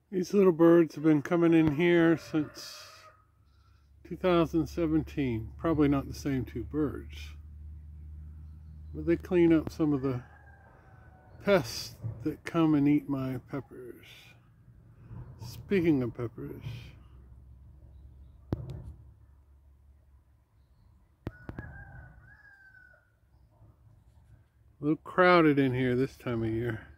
These little birds have been coming in here since 2017. Probably not the same two birds, but they clean up some of the pests that come and eat my peppers. Speaking of peppers, a little crowded in here this time of year.